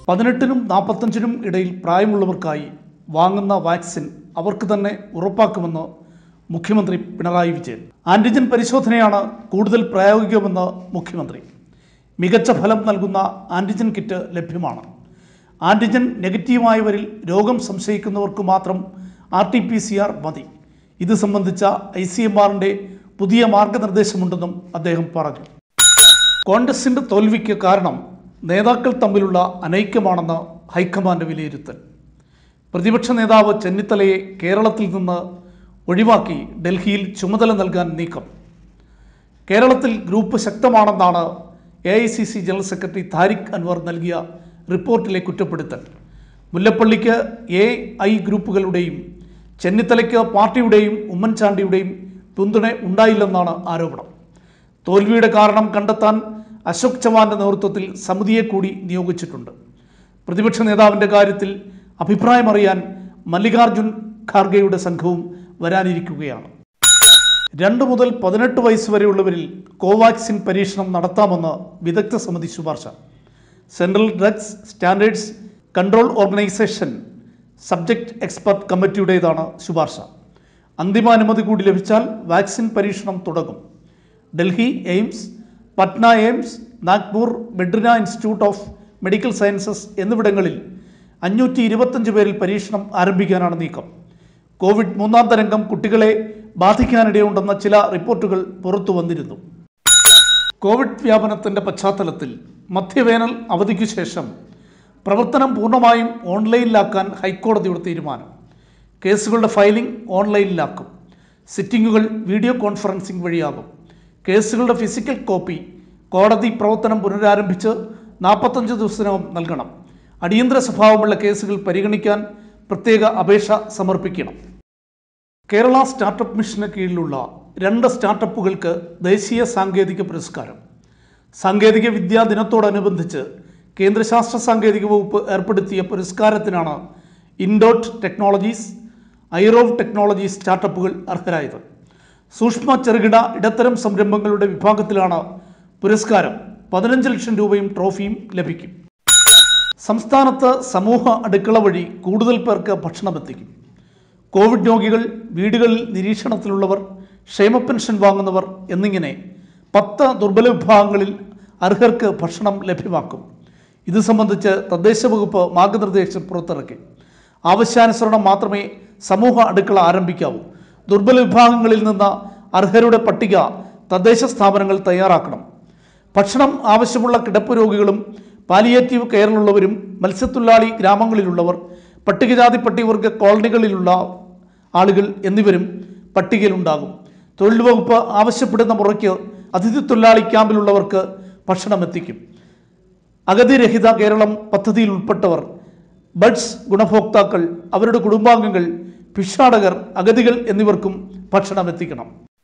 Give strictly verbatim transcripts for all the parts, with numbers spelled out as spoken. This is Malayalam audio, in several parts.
പതിനെട്ടിനും നാൽപ്പത്തഞ്ചിനും ഇടയിൽ പ്രായമുള്ളവർക്കായി വാങ്ങുന്ന വാക്സിൻ അവർക്ക് തന്നെ ഉറപ്പാക്കുമെന്ന് മുഖ്യമന്ത്രി പിണറായി വിജയൻ. ആൻറ്റിജൻ പരിശോധനയാണ് കൂടുതൽ പ്രായോഗികമെന്ന് മുഖ്യമന്ത്രി. മികച്ച ഫലം നൽകുന്ന ആൻറ്റിജൻ കിറ്റ് ലഭ്യമാണ്. ആൻറ്റിജൻ നെഗറ്റീവായവരിൽ രോഗം സംശയിക്കുന്നവർക്ക് മാത്രം R T P C R മതി. ഇത് സംബന്ധിച്ച ഐ സി എം ആറിൻ്റെ പുതിയ മാർഗനിർദ്ദേശമുണ്ടെന്നും അദ്ദേഹം പറഞ്ഞു. കോൺഗ്രസിൻ്റെ തോൽവിക്ക് കാരണം നേതാക്കൾ തമ്മിലുള്ള അനൈക്യമാണെന്ന് ഹൈക്കമാൻഡ് വിലയിരുത്തൽ. പ്രതിപക്ഷ നേതാവ് ചെന്നിത്തലയെ കേരളത്തിൽ നിന്ന് ഒഴിവാക്കി ഡൽഹിയിൽ ചുമതല നൽകാൻ നീക്കം. കേരളത്തിൽ ഗ്രൂപ്പ് ശക്തമാണെന്നാണ് A I C C general secretary Tariq Anwar നൽകിയ റിപ്പോർട്ടിലെ കുറ്റപ്പെടുത്തൽ. മുല്ലപ്പള്ളിക്ക് എ ഐ ഗ്രൂപ്പുകളുടെയും ചെന്നിത്തലയ്ക്ക് പാർട്ടിയുടെയും ഉമ്മൻചാണ്ടിയുടെയും പിന്തുണ ഉണ്ടായില്ലെന്നാണ് ആരോപണം. തോൽവിയുടെ കാരണം കണ്ടെത്താൻ അശോക് ചവാന്റെ നേതൃത്വത്തിൽ സമിതിയെ കൂടി നിയോഗിച്ചിട്ടുണ്ട്. പ്രതിപക്ഷ നേതാവിൻ്റെ കാര്യത്തിൽ അഭിപ്രായമറിയാൻ മല്ലികാർജുൻ ഖാർഗെയുടെ സംഘവും വരാനിരിക്കുകയാണ്. രണ്ട് മുതൽ പതിനെട്ട് വയസ്സ് വരെയുള്ളവരിൽ കോവാക്സിൻ പരീക്ഷണം നടത്താമെന്ന് വിദഗ്ധ സമിതി ശുപാർശ. Central drugs standards control organisation subject expert കമ്മിറ്റിയുടേതാണ് ശുപാർശ. അന്തിമാനുമതി കൂടി ലഭിച്ചാൽ വാക്സിൻ പരീക്ഷണം തുടങ്ങും. Delhi AIIMS, Patna AIIMS, Nagpur Meditrina institute of medical sciences എന്നിവിടങ്ങളിൽ അഞ്ഞൂറ്റി ഇരുപത്തഞ്ച് പേരിൽ പരീക്ഷണം ആരംഭിക്കാനാണ് നീക്കം. കോവിഡ് മൂന്നാം തരംഗം കുട്ടികളെ ബാധിക്കാനിടയുണ്ടെന്ന ചില റിപ്പോർട്ടുകൾ പുറത്തു വന്നിരുന്നു. കോവിഡ് വ്യാപനത്തിൻ്റെ പശ്ചാത്തലത്തിൽ മധ്യവേനൽ അവധിക്കു ശേഷം പ്രവർത്തനം പൂർണ്ണമായും ഓൺലൈനിലാക്കാൻ ഹൈക്കോടതിയുടെ തീരുമാനം. കേസുകളുടെ ഫയലിംഗ് ഓൺലൈനിലാക്കും. സിറ്റിംഗുകൾ വീഡിയോ കോൺഫറൻസിംഗ് വഴിയാകും. കേസുകളുടെ ഫിസിക്കൽ കോപ്പി കോടതി പ്രവർത്തനം പുനരാരംഭിച്ച് നാൽപ്പത്തഞ്ച് ദിവസത്തിനകം നൽകണം. അടിയന്തര സ്വഭാവമുള്ള കേസുകൾ പരിഗണിക്കാൻ പ്രത്യേക അപേക്ഷ സമർപ്പിക്കണം. കേരള സ്റ്റാർട്ടപ്പ് മിഷന് കീഴിലുള്ള രണ്ട് സ്റ്റാർട്ടപ്പുകൾക്ക് ദേശീയ സാങ്കേതിക പുരസ്കാരം. സാങ്കേതിക വിദ്യാ ദിനത്തോടനുബന്ധിച്ച് കേന്ദ്ര ശാസ്ത്ര സാങ്കേതിക വകുപ്പ് ഏർപ്പെടുത്തിയ പുരസ്കാരത്തിനാണ് ഇൻഡോട്ട് ടെക്നോളജീസ്, ഐറോവ് ടെക്നോളജീസ് സ്റ്റാർട്ടപ്പുകൾ അർഹരായത്. സൂക്ഷ്മ ചെറുകിട ഇടത്തരം സംരംഭങ്ങളുടെ വിഭാഗത്തിലാണ് പുരസ്കാരം. പതിനഞ്ച് ലക്ഷം രൂപയും ട്രോഫിയും ലഭിക്കും. സംസ്ഥാനത്ത് സമൂഹ അടുക്കള വഴി കൂടുതൽ പേർക്ക് ഭക്ഷണം എത്തിക്കും. കോവിഡ് രോഗികൾ, വീടുകളിൽ നിരീക്ഷണത്തിലുള്ളവർ, ക്ഷേമ പെൻഷൻ വാങ്ങുന്നവർ എന്നിങ്ങനെ പത്ത് ദുർബല വിഭാഗങ്ങളിൽ അർഹർക്ക് ഭക്ഷണം ലഭ്യമാക്കും. ഇത് സംബന്ധിച്ച് തദ്ദേശ വകുപ്പ് മാർഗനിർദ്ദേശം പുറത്തിറക്കി. ആവശ്യാനുസരണം മാത്രമേ സമൂഹ അടുക്കള ആരംഭിക്കാവൂ. ദുർബല വിഭാഗങ്ങളിൽ നിന്ന് അർഹരുടെ പട്ടിക തദ്ദേശ സ്ഥാപനങ്ങൾ തയ്യാറാക്കണം. ഭക്ഷണം ആവശ്യമുള്ള കിടപ്പ് രോഗികളും പാലിയേറ്റീവ് കെയറിലുള്ളവരും മത്സ്യത്തൊഴിലാളി ഗ്രാമങ്ങളിലുള്ളവർ, പട്ടികജാതി പട്ടികവർഗ കോളനികളിലുള്ള ആളുകൾ എന്നിവരും പട്ടികയിലുണ്ടാകും. തൊഴിൽ വകുപ്പ് ആവശ്യപ്പെടുന്ന മുറയ്ക്ക് അതിഥി തൊഴിലാളി ക്യാമ്പിലുള്ളവർക്ക് ഭക്ഷണം എത്തിക്കും. അഗതിരഹിത കേരളം പദ്ധതിയിൽ ഉൾപ്പെട്ടവർ, ബഡ്സ് ഗുണഭോക്താക്കൾ, അവരുടെ കുടുംബാംഗങ്ങൾ, ഭിക്ഷാടകർ, അഗതികൾ എന്നിവർക്കും ഭക്ഷണം എത്തിക്കണം.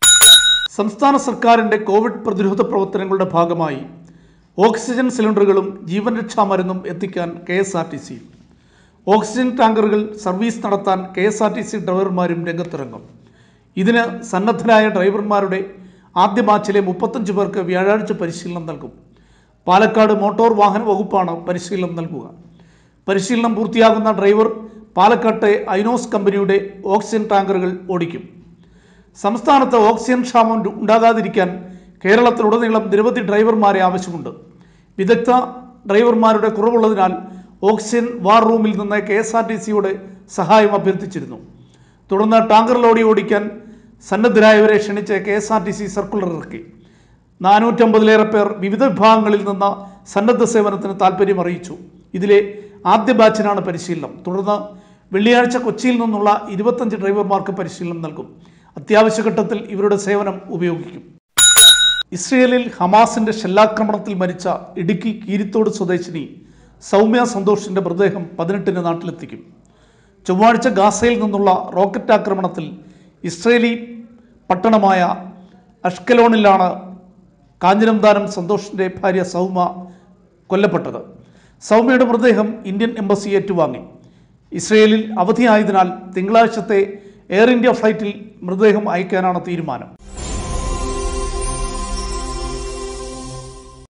സംസ്ഥാന സർക്കാരിൻ്റെ കോവിഡ് പ്രതിരോധ പ്രവർത്തനങ്ങളുടെ ഭാഗമായി ഓക്സിജൻ സിലിണ്ടറുകളും ജീവൻ രക്ഷാ മരുന്നും എത്തിക്കാൻ K S R T C. Oxygen ടാങ്കറുകൾ സർവീസ് നടത്താൻ K S R T C ഡ്രൈവർമാരും രംഗത്തിറങ്ങും. ഇതിന് സന്നദ്ധരായ ഡ്രൈവർമാരുടെ ആദ്യ ബാച്ചിലെ മുപ്പത്തഞ്ച് പേർക്ക് വ്യാഴാഴ്ച പരിശീലനം നൽകും. പാലക്കാട് മോട്ടോർ വാഹന വകുപ്പാണ് പരിശീലനം നൽകുക. പരിശീലനം പൂർത്തിയാകുന്ന ഡ്രൈവർ പാലക്കാട്ടെ ഐനോസ് കമ്പനിയുടെ ഓക്സിജൻ ടാങ്കറുകൾ ഓടിക്കും. സംസ്ഥാനത്ത് ഓക്സിജൻ ക്ഷാമം ഉണ്ടാകാതിരിക്കാൻ കേരളത്തിലുടനീളം നിരവധി ഡ്രൈവർമാരെ ആവശ്യമുണ്ട്. വിദഗ്ധ ഡ്രൈവർമാരുടെ കുറവുള്ളതിനാൽ ഓക്സിജൻ വാർ റൂമിൽ നിന്ന് കെ എസ് ആർ ടി സിയുടെ സഹായം അഭ്യർത്ഥിച്ചിരുന്നു. തുടർന്ന് ടാങ്കർ ലോറി ഓടിക്കാൻ സന്നദ്ധരായവരെ ക്ഷണിച്ച് K S R T C circular ഇറക്കി. നാനൂറ്റമ്പതിലേറെ പേർ വിവിധ വിഭാഗങ്ങളിൽ നിന്ന് സന്നദ്ധ സേവനത്തിന് താൽപ്പര്യം അറിയിച്ചു. ഇതിലെ ആദ്യ ബാച്ചിനാണ് പരിശീലനം. തുടർന്ന് വെള്ളിയാഴ്ച കൊച്ചിയിൽ നിന്നുള്ള ഇരുപത്തഞ്ച് ഡ്രൈവർമാർക്ക് പരിശീലനം നൽകും. അത്യാവശ്യ ഘട്ടത്തിൽ ഇവരുടെ സേവനം ഉപയോഗിക്കും. ഇസ്രയേലിൽ ഹമാസിൻ്റെ ഷെല്ലാക്രമണത്തിൽ മരിച്ച ഇടുക്കി കീരിത്തോട് സ്വദേശിനി സൗമ്യ സന്തോഷിൻ്റെ മൃതദേഹം പതിനെട്ടിന് നാട്ടിലെത്തിക്കും. ചൊവ്വാഴ്ച ഗാസയിൽ നിന്നുള്ള റോക്കറ്റ് ആക്രമണത്തിൽ ഇസ്രയേലി പട്ടണമായ അഷ്കലോണിലാണ് കാഞ്ഞിരംതാനം സന്തോഷിൻ്റെ ഭാര്യ സൗമ്യ കൊല്ലപ്പെട്ടത്. സൗമ്യയുടെ മൃതദേഹം ഇന്ത്യൻ എംബസി ഏറ്റുവാങ്ങി. ഇസ്രയേലിൽ അവധിയായതിനാൽ തിങ്കളാഴ്ചത്തെ എയർ ഇന്ത്യ ഫ്ലൈറ്റിൽ മൃതദേഹം അയക്കാനാണ് തീരുമാനം.